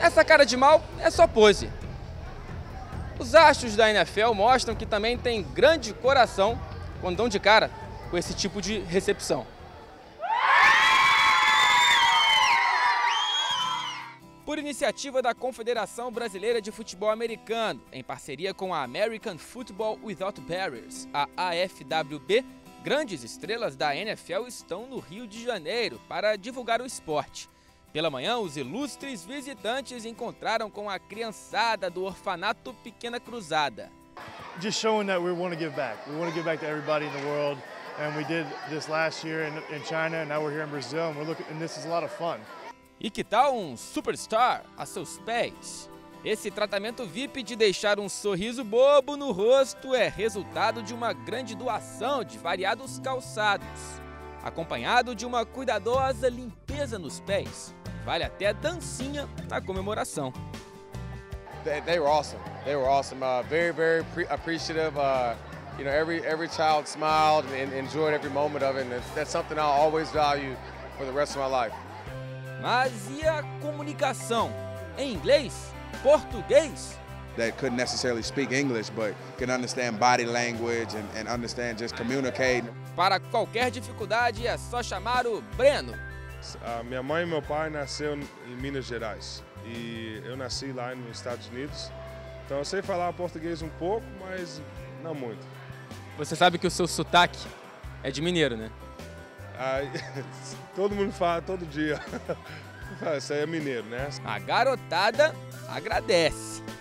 Essa cara de mal é só pose. Os astros da NFL mostram que também tem grande coração quando dão de cara com esse tipo de recepção. Por iniciativa da Confederação Brasileira de Futebol Americano, em parceria com a American Football Without Barriers, a AFWB, grandes estrelas da NFL estão no Rio de Janeiro para divulgar o esporte. Pela manhã, os ilustres visitantes encontraram com a criançada do orfanato Pequena Cruzada. Just showing that we want to give back. We want to give back to everybody in the world, and we did this last year in China, and now we're here in Brazil, and this is a lot of fun. E que tal um superstar a seus pés? Esse tratamento VIP de deixar um sorriso bobo no rosto é resultado de uma grande doação de variados calçados, acompanhado de uma cuidadosa limpeza nos pés. Vale até dancinha na comemoração. They were awesome. They were awesome. Very, very appreciative. You know, every child smiled and enjoyed every moment of it. And that's something I'll always value for the rest of my life. Mas e a comunicação? Em inglês? Português? That couldn't necessarily speak English, but can understand body language and understand just communicating. Para qualquer dificuldade é só chamar o Breno. Minha mãe e meu pai nasceram em Minas Gerais e eu nasci lá nos Estados Unidos. Então eu sei falar português um pouco, mas não muito. Você sabe que o seu sotaque é de mineiro, né? Todo mundo fala todo dia. Isso aí é mineiro, né? A garotada agradece.